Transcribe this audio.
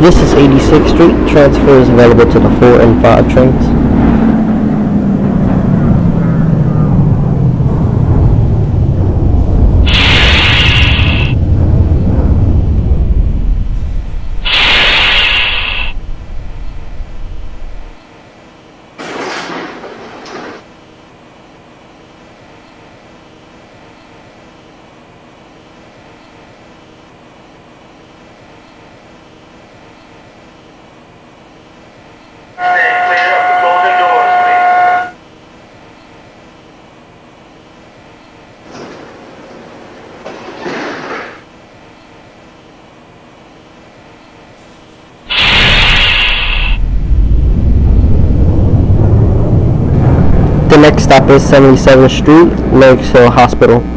This is 86th Street. Transfer is available to the 4 and 5 trains. The next stop is 77th Street, Lake Hill Hospital.